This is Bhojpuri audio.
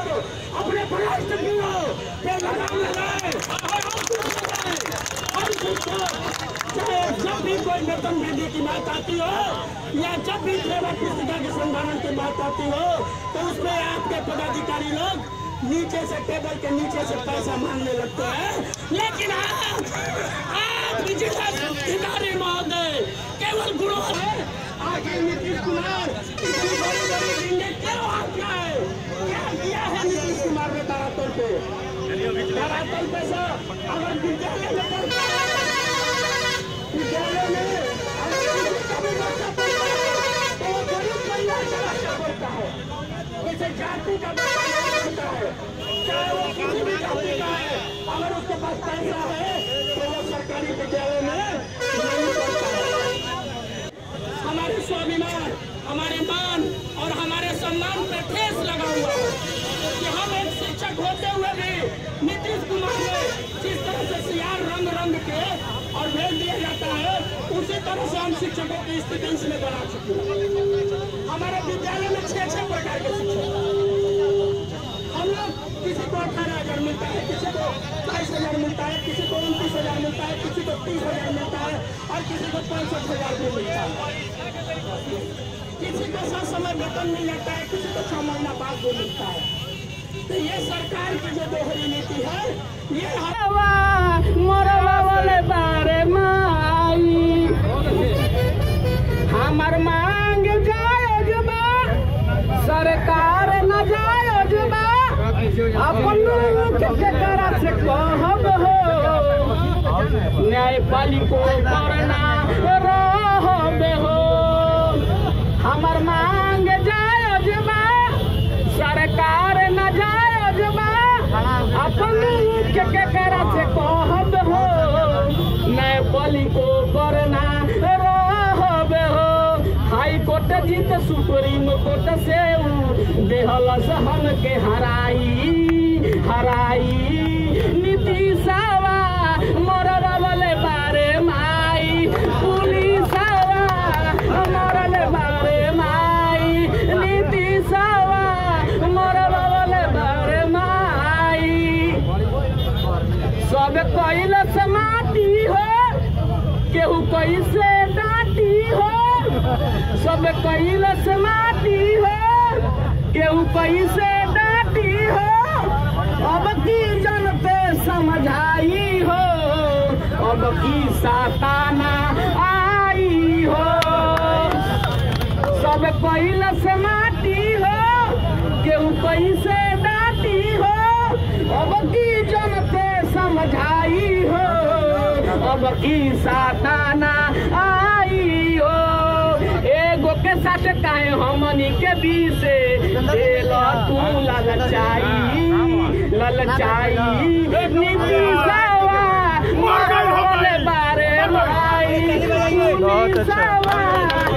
अपने परास्त पे लगाम लगाए। जब भी कोई वेतन वृद्धि की बात आती हो या जब भी सेवा पुस्तिका के संधारण की बात आती हो तो उसमें आपके पदाधिकारी लोग नीचे से टेबल के नीचे से पैसा मांगने लगते हैं। लेकिन आप जिलाधिकारी महोदय केवल गुणों है। आगे नीतीश कुमार इतनी बड़ी बड़ी बिल्डिंग क्यों क्या है, क्या किया है नीतीश कुमार ने धरातल पे? धरातल पे से अगर विद्यालय में पढ़ता है, विद्यालय में अगर कभी बच्चा पढ़ता है तो वो गरीब परिवार का बच्चा पढ़ता है। जैसे जाति का बच्चा नहीं पढ़ता है, चाहे वो किसी भी जाति का है, अगर उसके पास पैसा है तो वो सरकारी विद्यालय में नहीं पढ़ता है। हमारे स्वाभिमान, हमारे मान और हमारे सम्मान पर ठेस लगा हुआ है कि हम एक शिक्षक होते हुए भी नीतीश कुमार ने जिस तरह से सियार रंग रंग के और भेज दिया जाता है उसी तरह से हम शिक्षकों की स्थिति इसमें बना चुके हैं। हमारे विद्यालय में 6 प्रकार के शिक्षक, हम लोग किसी को 18,000 मिलता है, किसी को 22,000 मिलता है, किसी को 29,000 मिलता है, किसी को 30,000 मिलता है और किसी को 65,000 भी मिलता है। किसी को समय वेतन मिल जाता है, किसी को 6 महीना बाद भी मिलता है। तो ये सरकार की जो दोहरी नीति है ये मरवा वाले बारे माई हमार मांग जायज बा, सरकार न जायज बा। अपन केकरा से कहब हो, न्यायपालिका करना रहबे हो। हमार मांग जायज बा, सरकार न जायज बा। अपन केकरा से कहब हो, न्यायपालिका करना रहबे हो। हाई कोर्ट जीत सुप्रीम कोर्ट से देहल सहन के हराई नीतीशवा मरवा वाले बारे माई, पुलिसवा मरले बारे माई, नीतीशवा मरवा वाले बारे माई। सब कैल से माटी हो, केहू कैसे डांटी हो। सब कैल से माटी हो, केहू कैसे डांटी हो। अब की जनते समझाई हो, अब की साताना आई हो। सब कैल से माटी हो, केहू कैसे डांटी हो। अब की जनते समझाई हो, अब की साताना आई हो। एगो के साथ काहे हमनी के बीच देल तू ललचाई नीतीशवा मरवा वाले बारे माई, नीतीशवा